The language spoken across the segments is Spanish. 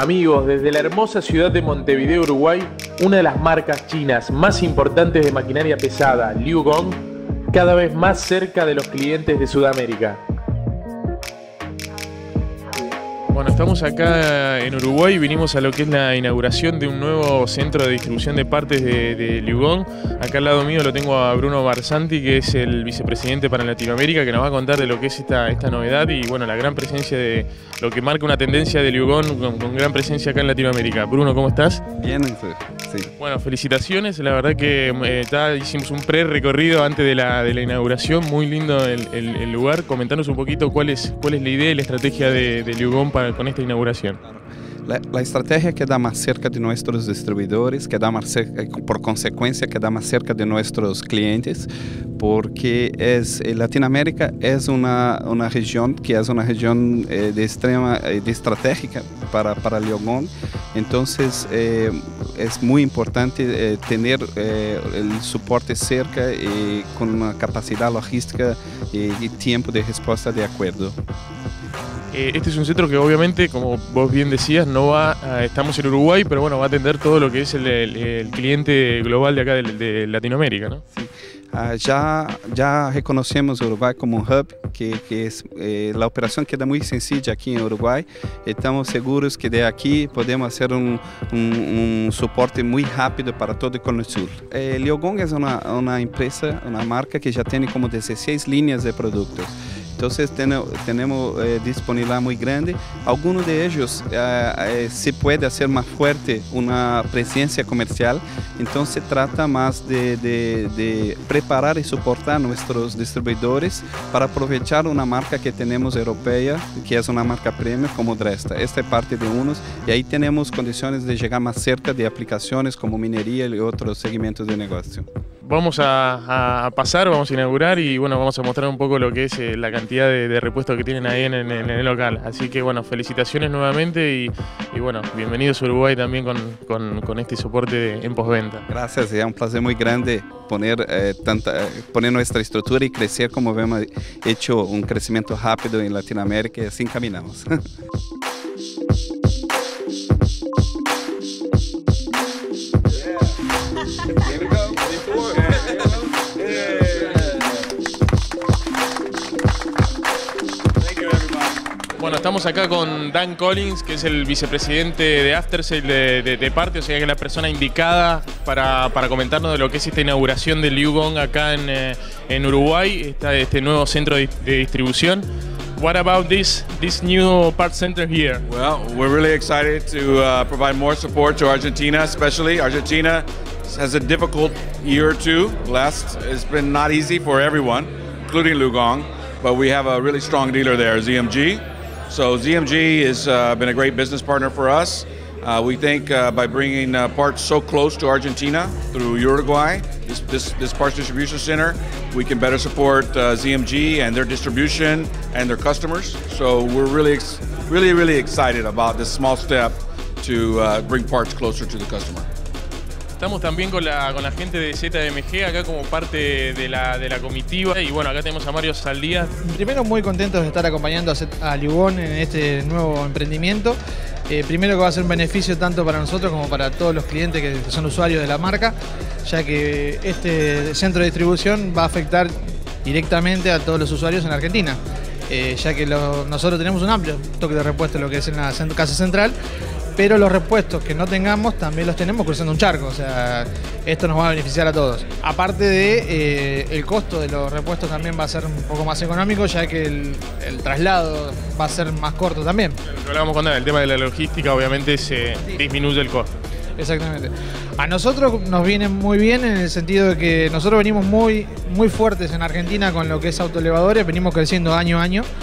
Amigos, desde la hermosa ciudad de Montevideo, Uruguay, una de las marcas chinas más importantes de maquinaria pesada, Liu Gong, cada vez más cerca de los clientes de Sudamérica. Bueno, estamos acá en Uruguay, vinimos a lo que es la inauguración de un nuevo centro de distribución de partes de Liu Gong. Acá al lado mío lo tengo a Bruno Barsanti, que es el vicepresidente para Latinoamérica, que nos va a contar de lo que es esta novedad y bueno, la gran presencia de lo que marca una tendencia de Liu Gong con gran presencia acá en Latinoamérica. Bruno, ¿cómo estás? Bien, sí. Bueno, felicitaciones, la verdad que hicimos un pre-recorrido antes de la inauguración, muy lindo el lugar. Comentanos un poquito cuál es la idea y la estrategia de Liu Gong con esta inauguración. La estrategia queda más cerca de nuestros distribuidores, queda más cerca, por consecuencia queda más cerca de nuestros clientes, porque Latinoamérica es una región que es una región de estratégica para Liu Gong. Entonces es muy importante tener el soporte cerca y con una capacidad logística y tiempo de respuesta de acuerdo. Este es un centro que obviamente, como vos bien decías, estamos en Uruguay, pero bueno, va a atender todo lo que es el cliente global de acá de Latinoamérica, ¿no? Sí. Ya reconocemos Uruguay como un hub, que es, la operación queda muy sencilla aquí en Uruguay. Estamos seguros que de aquí podemos hacer un soporte muy rápido para todo el Cono Sur. Liu Gong es una empresa, una marca que ya tiene como 16 líneas de productos. Entonces tenemos disponibilidad muy grande. Algunos de ellos se puede hacer más fuerte una presencia comercial. Entonces se trata más de preparar y soportar a nuestros distribuidores para aprovechar una marca que tenemos europea, que es una marca premium como Dresta. Esta es parte de unos y ahí tenemos condiciones de llegar más cerca de aplicaciones como minería y otros segmentos de negocio. Vamos a pasar, vamos a inaugurar y bueno, vamos a mostrar un poco lo que es la cantidad de repuestos que tienen ahí en el local. Así que bueno, felicitaciones nuevamente y bueno, bienvenidos a Uruguay también con este soporte en postventa. Gracias, es un placer muy grande poner nuestra estructura y crecer como hemos hecho un crecimiento rápido en Latinoamérica y así caminamos. Bueno, estamos acá con Dan Collins, que es el vicepresidente de Aftersale de parte, o sea que es la persona indicada para comentarnos de lo que es esta inauguración de Liu Gong acá en Uruguay, este nuevo centro de distribución. What about this new part center here? Well, we're really excited to provide more support to Argentina, especially. Argentina has a difficult year or two. It's been not easy for everyone, including Liu Gong, but we have a really strong dealer there, ZMG. So ZMG has been a great business partner for us. We think by bringing parts so close to Argentina through Uruguay, this parts distribution center, we can better support ZMG and their distribution and their customers. So we're really excited about this small step to bring parts closer to the customer. Estamos también con la gente de ZMG acá como parte de la comitiva y bueno, acá tenemos a Mario Saldías. Primero muy contentos de estar acompañando a Liu Gong en este nuevo emprendimiento. Primero que va a ser un beneficio tanto para nosotros como para todos los clientes que son usuarios de la marca, ya que este centro de distribución va a afectar directamente a todos los usuarios en Argentina, ya que nosotros tenemos un amplio toque de repuesto en lo que es en la casa central, pero los repuestos que no tengamos también los tenemos cruzando un charco, o sea, esto nos va a beneficiar a todos. Aparte de el costo de los repuestos también va a ser un poco más económico, ya que el traslado va a ser más corto también. Lo que hablábamos con el tema de la logística, obviamente se disminuye el costo. Exactamente. A nosotros nos viene muy bien en el sentido de que nosotros venimos muy fuertes en Argentina con lo que es autoelevadores, venimos creciendo año a año.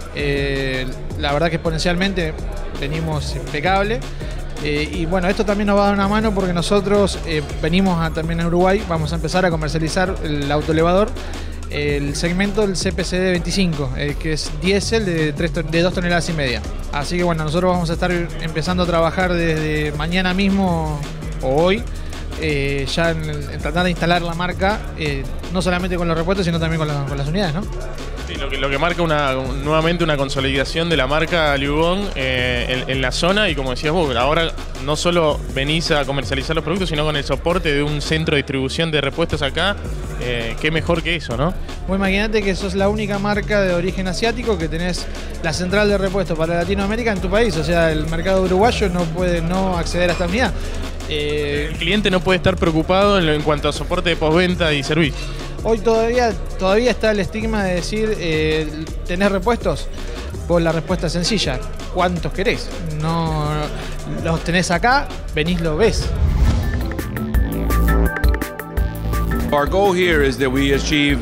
La verdad que exponencialmente venimos impecable y bueno, esto también nos va a dar una mano porque nosotros venimos también a Uruguay, vamos a empezar a comercializar el autoelevador, el segmento del CPCD 25, que es diésel de 2 toneladas y media. Así que bueno, nosotros vamos a estar empezando a trabajar desde mañana mismo o hoy, ya en tratar de instalar la marca, no solamente con los repuestos, sino también con las unidades, ¿no? Sí, lo que marca nuevamente una consolidación de la marca Liugón en la zona, y como decías vos, ahora no solo venís a comercializar los productos, sino con el soporte de un centro de distribución de repuestos acá. Qué mejor que eso, ¿no? Vos imaginate que sos la única marca de origen asiático que tenés la central de repuestos para Latinoamérica en tu país, o sea, el mercado uruguayo no puede no acceder a esta unidad. El cliente no puede estar preocupado en cuanto a soporte de postventa y servicio. Hoy todavía está el estigma de decir, ¿tenés repuestos? Vos la respuesta es sencilla, ¿cuántos querés? No los tenés acá, venís, lo ves. Our goal here is that we achieve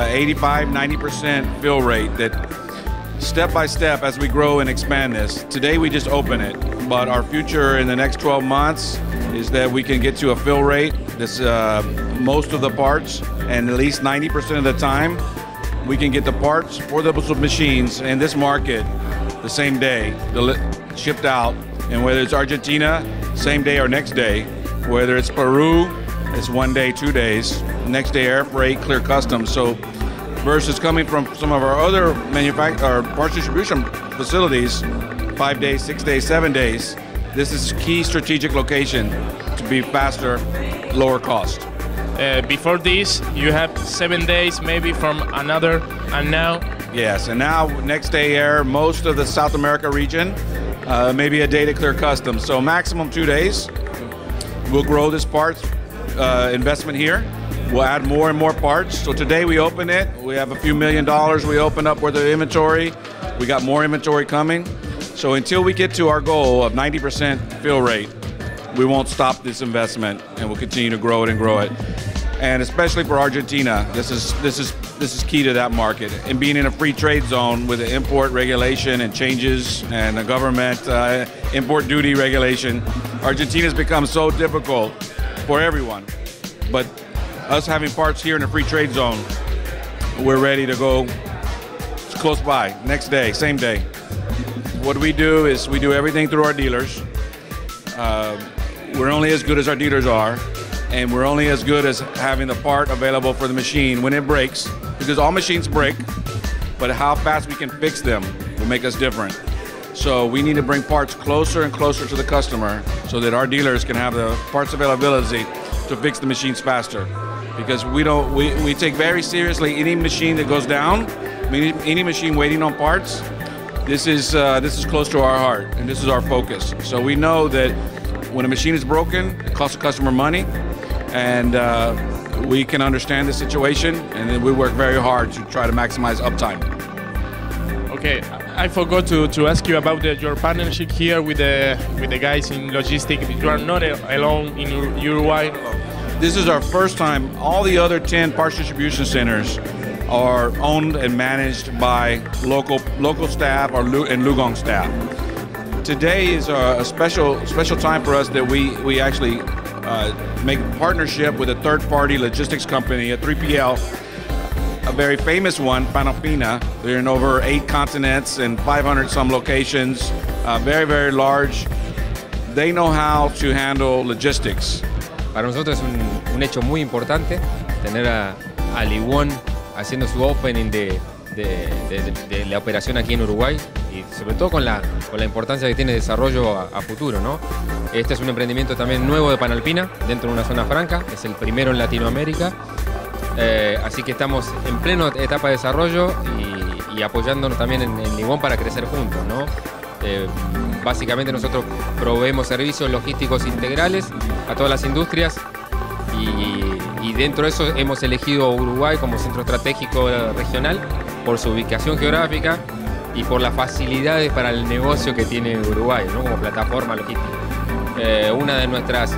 85-90% fill rate, that step by step as we grow and expand this. Today we just open it, but our future in the next 12 months is that we can get to a fill rate that's most of the parts, and at least 90% of the time we can get the parts for those machines in this market the same day, shipped out. And whether it's Argentina, same day or next day. Whether it's Peru, it's 1 day, 2 days. Next day air freight, clear customs. So versus coming from some of our other parts distribution facilities, 5 days, 6 days, 7 days, this is key strategic location to be faster, lower cost. Before this, you have 7 days maybe from another, and now? Yes, and now next day air, most of the South America region, maybe a day to clear customs. So maximum 2 days. We'll grow this parts investment here. We'll add more and more parts. So today we open it. We have a few $1 million we open up worth of inventory. We got more inventory coming. So until we get to our goal of 90% fill rate, we won't stop this investment, and we'll continue to grow it and grow it. And especially for Argentina, this is key to that market. And being in a free trade zone with the import regulation and changes and the government import duty regulation, Argentina's become so difficult for everyone. But us having parts here in a free trade zone, we're ready to go. It's close by, next day, same day. What we do is we do everything through our dealers. We're only as good as our dealers are, and we're only as good as having the part available for the machine when it breaks, because all machines break, but how fast we can fix them will make us different. So we need to bring parts closer and closer to the customer so that our dealers can have the parts availability to fix the machines faster. Because we take very seriously any machine that goes down, any machine waiting on parts. This is close to our heart, and this is our focus. So we know that when a machine is broken, it costs the customer money, and we can understand the situation, and then we work very hard to try to maximize uptime. Okay, I forgot to ask you about your partnership here with the guys in logistics. You are not alone in Uruguay. This is our first time. All the other 10 parts distribution centers are owned and managed by local staff and Liugong staff. Today is a special time for us that we actually make a partnership with a third-party logistics company, a 3PL, a very famous one, Panalpina. They're in over 8 continents and 500 some locations, very, very large. They know how to handle logistics. Para nosotros es un hecho muy importante tener a Liugong haciendo su opening de la operación aquí en Uruguay, y sobre todo con la importancia que tiene desarrollo a futuro, ¿no? Este es un emprendimiento también nuevo de Panalpina, dentro de una zona franca, es el primero en Latinoamérica, así que estamos en plena etapa de desarrollo y apoyándonos también en Liugong para crecer juntos, ¿no? Básicamente nosotros proveemos servicios logísticos integrales a todas las industrias, y dentro de eso hemos elegido Uruguay como centro estratégico regional por su ubicación geográfica y por las facilidades para el negocio que tiene Uruguay, ¿no? Como plataforma logística. Una de nuestros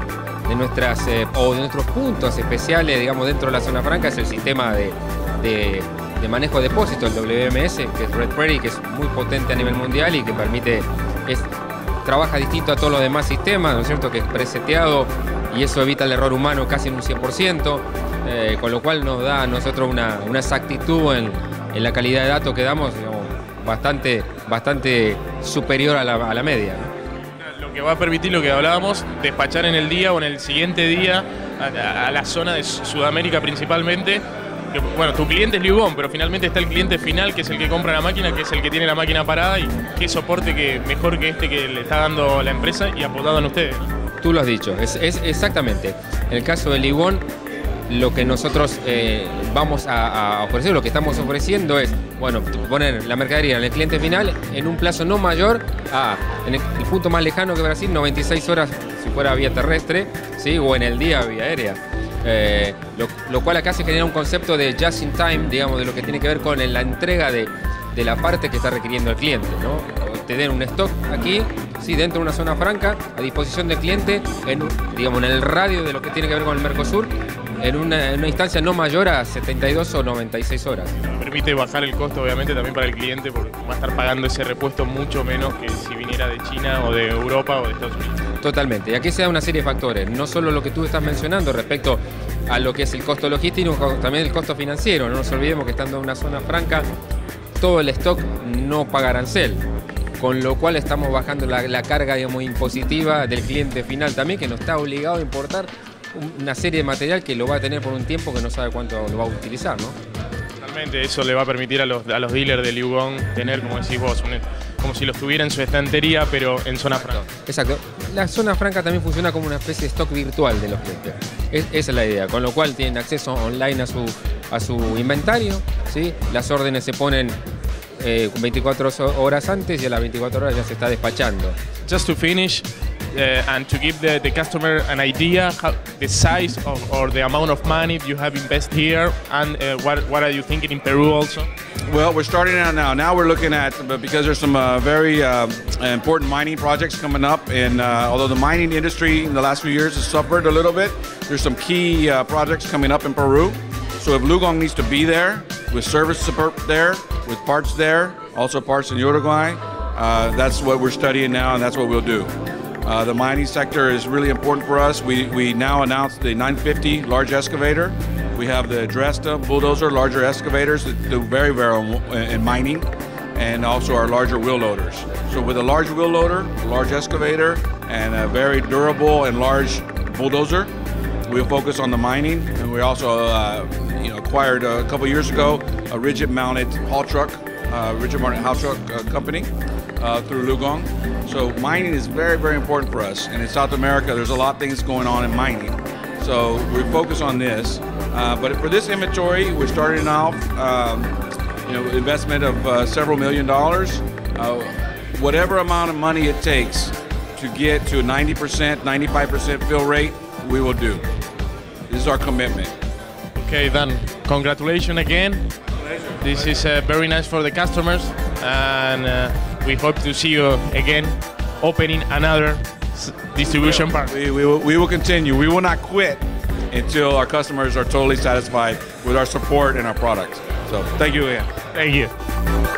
puntos especiales, digamos, dentro de la zona franca es el sistema de manejo de depósitos, el WMS, que es Red Prairie, que es muy potente a nivel mundial y que trabaja distinto a todos los demás sistemas, ¿no es cierto?, que es preseteado, y eso evita el error humano casi en un 100%, con lo cual nos da a nosotros una exactitud en la calidad de datos que damos, digamos, bastante superior a la media, ¿no? Lo que va a permitir, lo que hablábamos, despachar en el día o en el siguiente día a la zona de Sudamérica principalmente, porque bueno, tu cliente es Liugón, pero finalmente está el cliente final, que es el que compra la máquina, que es el que tiene la máquina parada, y qué soporte que mejor que este que le está dando la empresa y apoyado en ustedes. Tú lo has dicho, es exactamente. En el caso de Liugón, lo que nosotros vamos a ofrecer, lo que estamos ofreciendo es, bueno, poner la mercadería en el cliente final en un plazo no mayor a, en el punto más lejano que Brasil, 96 horas si fuera vía terrestre, ¿sí? O en el día vía aérea. Lo cual acá se genera un concepto de just in time, digamos, de lo que tiene que ver con la entrega de la parte que está requiriendo el cliente, ¿no? Te den un stock aquí, sí, dentro de una zona franca, a disposición del cliente, digamos, en el radio de lo que tiene que ver con el Mercosur, en una instancia no mayor a 72 o 96 horas. Permite bajar el costo, obviamente, también para el cliente, porque va a estar pagando ese repuesto mucho menos que si viniera de China o de Europa o de Estados Unidos. Totalmente. Y aquí se da una serie de factores, no solo lo que tú estás mencionando respecto a lo que es el costo logístico, también el costo financiero. No nos olvidemos que estando en una zona franca, todo el stock no paga arancel, con lo cual estamos bajando la carga, digamos, impositiva del cliente final también, que nos está obligado a importar una serie de material que lo va a tener por un tiempo que no sabe cuánto lo va a utilizar, ¿no? Totalmente, eso le va a permitir a los dealers de Liugón tener, como decís vos, como si los tuviera en su estantería, pero en zona franca. Exacto. La zona franca también funciona como una especie de stock virtual de los clientes. Esa es la idea, con lo cual tienen acceso online a su inventario, ¿sí? Las órdenes se ponen 24 horas antes y a las 24 horas ya se está despachando. Just to finish, and to give the customer an idea how the size or the amount of money you have invested here, and what are you thinking in Peru also? Well, we're starting out now. Now we're looking at, because there's some very important mining projects coming up, and although the mining industry in the last few years has suffered a little bit, there's some key projects coming up in Peru. So if Liugón needs to be there, with service support there, with parts there, also parts in Uruguay, that's what we're studying now, and that's what we'll do. The mining sector is really important for us. We now announced the 950 large excavator. We have the Dresda bulldozer, larger excavators that do very well in mining, and also our larger wheel loaders. So with a large wheel loader, a large excavator, and a very durable and large bulldozer, we'll focus on the mining. And we also acquired a couple years ago a rigid-mounted haul truck, company through Liugón. So mining is very, very important for us. And in South America, there's a lot of things going on in mining. So we focus on this. But for this inventory, we're starting off, investment of several $1 million. Whatever amount of money it takes to get to a 90%, 95% fill rate, we will do. This is our commitment. Okay, Dan, congratulations again. This is very nice for the customers, and we hope to see you again opening another distribution part. We will continue. We will not quit until our customers are totally satisfied with our support and our products. So thank you again. Thank you.